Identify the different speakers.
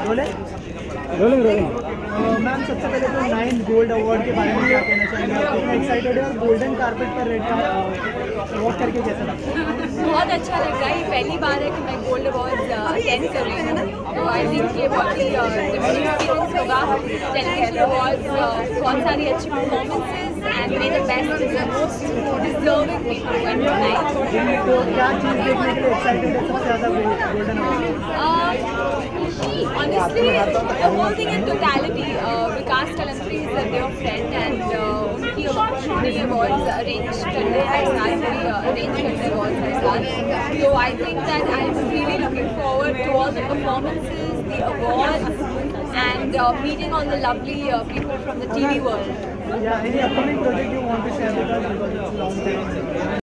Speaker 1: Rolling rolling.
Speaker 2: Ma'am सबसे पहले तो 9 गोल्ड अवार्ड के बारे में क्या कहना चाहेंगे आप? कितना एक्साइटेड है और गोल्डन कारपेट पर रेड वॉक करके कैसा लगा?
Speaker 3: बहुत अच्छा लग रहा है। ये पहली बार है कि मैं गोल्ड अवार्ड्स अटेंड कर रही हूँ, तो आई थिंक ये बहुत ही डिफरेंट एक्सपीरियंस होगा। टेलीविजन अवार्ड्स बहुत सारी अच्छी performances and may the best is the most deserving people went tonight.
Speaker 2: तो क्या चीज़ देखने के लिए एक्साइटेड है सबसे ज़्यादा golden award?
Speaker 3: Honestly, the whole thing in totality, Vikas Kalantri is a dear friend and उनकी opportunity awards arrange करने के साथ भी arrange करने awards के साथ, so I think that I am really looking forward to all the performances, the awards, and meeting all the lovely people from the TV world.
Speaker 2: Yeah, any upcoming project you want to share with us because it's long time?